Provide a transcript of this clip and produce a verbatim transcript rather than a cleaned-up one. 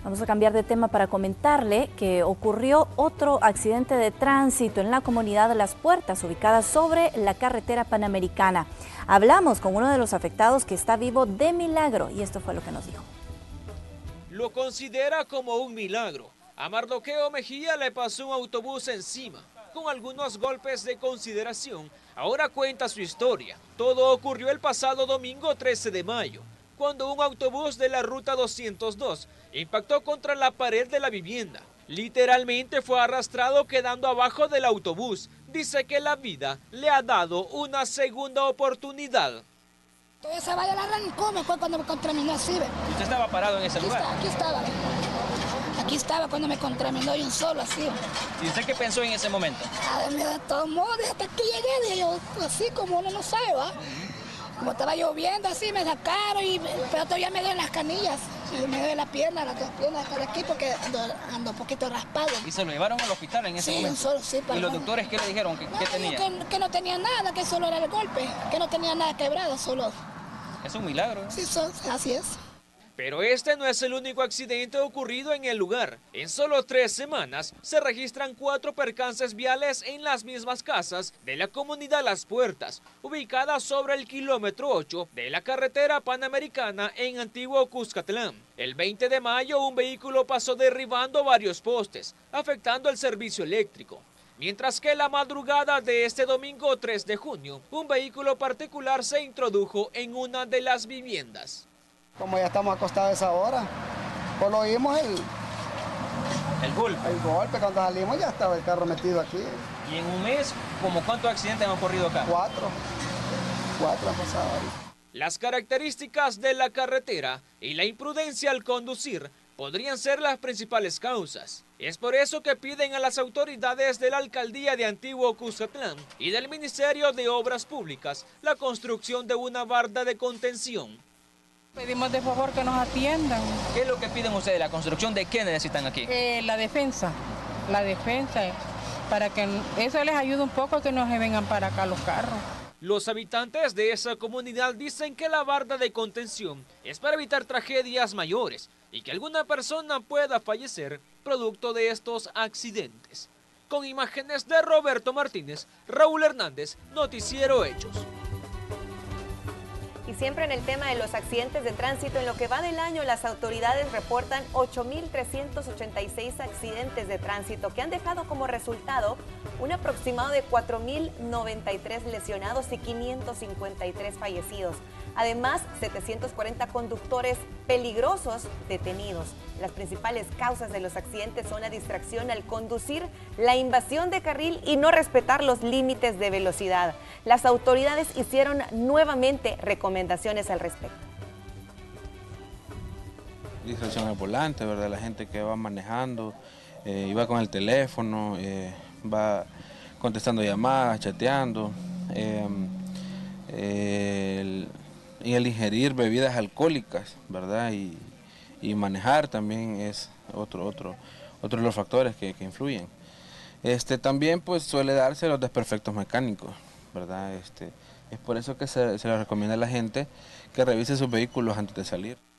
Vamos a cambiar de tema para comentarle que ocurrió otro accidente de tránsito en la comunidad de Las Puertas, ubicada sobre la carretera panamericana. Hablamos con uno de los afectados que está vivo de milagro y esto fue lo que nos dijo. Lo considera como un milagro. A Mardoqueo Mejía le pasó un autobús encima, con algunos golpes de consideración. Ahora cuenta su historia. Todo ocurrió el pasado domingo trece de mayo. Cuando un autobús de la ruta doscientos dos impactó contra la pared de la vivienda. Literalmente fue arrastrado quedando abajo del autobús. Dice que la vida le ha dado una segunda oportunidad. Toda esa valla la arrancó, me fue cuando me contaminó así. ¿Ve? ¿Usted estaba parado en ese Aquí lugar? Está, aquí estaba. Aquí estaba cuando me contaminó y un solo así. ¿Y usted qué pensó en ese momento? A ver, de todos modos, hasta aquí llegué, dije yo, así como uno no sabe, ¿va? Como estaba lloviendo así, me sacaron, y, pero todavía me duelen las canillas. Y me duele la pierna, las dos piernas para aquí porque ando, ando un poquito raspado. ¿Y se lo llevaron al hospital en ese sí, momento? Solo, sí, ¿Y los doctores qué le dijeron? ¿Qué, no, qué tenía? Que, que no tenía nada, que solo era el golpe, que no tenía nada quebrado, solo. Es un milagro, ¿eh? Sí, so, así es. Pero este no es el único accidente ocurrido en el lugar. En solo tres semanas se registran cuatro percances viales en las mismas casas de la comunidad Las Puertas, ubicada sobre el kilómetro ocho de la carretera panamericana en Antiguo Cuscatlán. El veinte de mayo un vehículo pasó derribando varios postes, afectando el servicio eléctrico. Mientras que la madrugada de este domingo tres de junio, un vehículo particular se introdujo en una de las viviendas. Como ya estamos acostados a esa hora, pues lo oímos el, el golpe. El golpe, cuando salimos ya estaba el carro metido aquí. ¿Y en un mes, como cuántos accidentes han ocurrido acá? Cuatro. Cuatro han pasado ahí. Las características de la carretera y la imprudencia al conducir podrían ser las principales causas. Es por eso que piden a las autoridades de la Alcaldía de Antiguo Cuscatlán y del Ministerio de Obras Públicas la construcción de una barda de contención. Pedimos de favor que nos atiendan. ¿Qué es lo que piden ustedes? ¿La construcción de qué necesitan aquí? Eh, la defensa, la defensa, para que eso les ayude un poco a que no se vengan para acá los carros. Los habitantes de esa comunidad dicen que la barda de contención es para evitar tragedias mayores y que alguna persona pueda fallecer producto de estos accidentes. Con imágenes de Roberto Martínez, Raúl Hernández, Noticiero Hechos. Y siempre en el tema de los accidentes de tránsito, en lo que va del año, las autoridades reportan ocho mil trescientos ochenta y seis accidentes de tránsito que han dejado como resultado un aproximado de cuatro mil noventa y tres lesionados y quinientos cincuenta y tres fallecidos. Además, setecientos cuarenta conductores peligrosos detenidos. Las principales causas de los accidentes son la distracción al conducir, la invasión de carril y no respetar los límites de velocidad. Las autoridades hicieron nuevamente recomendaciones al respecto. Distracción al volante, ¿verdad? La gente que va manejando, eh, y va con el teléfono, eh, va contestando llamadas, chateando, eh, eh, el, y el ingerir bebidas alcohólicas, ¿verdad? Y, y manejar también es otro, otro, otro de los factores que, que influyen. Este, también pues suele darse los desperfectos mecánicos, ¿verdad? Este, es por eso que se, se le recomienda a la gente que revise sus vehículos antes de salir.